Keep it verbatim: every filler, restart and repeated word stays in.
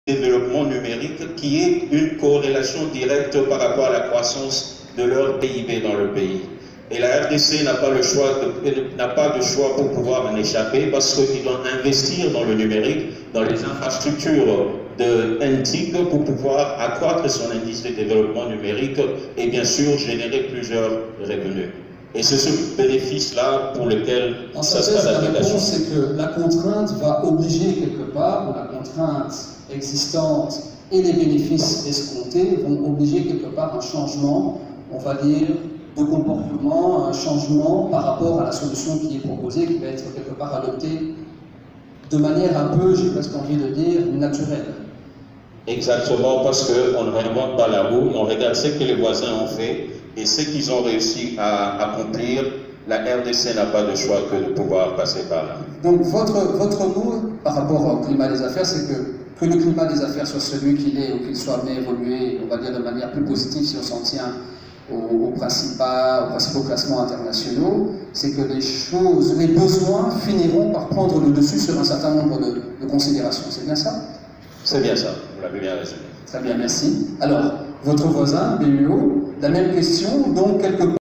développement numérique qui est une corrélation directe par rapport à la croissance de leur P I B dans le pays. Et la R D C n'a pas le choix de, n'a pas de choix pour pouvoir en échapper parce qu'ils doivent investir dans le numérique, dans les infrastructures de N T I C pour pouvoir accroître son indice de développement numérique et bien sûr générer plusieurs revenus. Et c'est ce bénéfice-là pour lequel en ça sera la l'application. réponse, c'est que la contrainte va obliger quelque part, ou la contrainte existante et les bénéfices escomptés vont obliger quelque part un changement, on va dire, de comportement, un changement par rapport à la solution qui est proposée, qui va être quelque part adoptée de manière un peu, j'ai presque envie de dire, naturelle. Exactement, parce qu'on ne réinvente pas la roue, on regarde ce que les voisins ont fait et ce qu'ils ont réussi à accomplir. La R D C n'a pas de choix que de pouvoir passer par là. Donc votre, votre mot par rapport au climat des affaires, c'est que, que le climat des affaires soit celui qu'il est ou qu'il soit amené à évoluer, on va dire de manière plus positive si on s'en tient aux, aux, principaux, aux principaux classements internationaux, c'est que les choses, les besoins finiront par prendre le dessus sur un certain nombre de, de considérations. C'est bien ça? C'est bien ça, vous l'avez bien résumé. Très bien, merci. Alors, votre voisin, B U O, la même question, donc quelque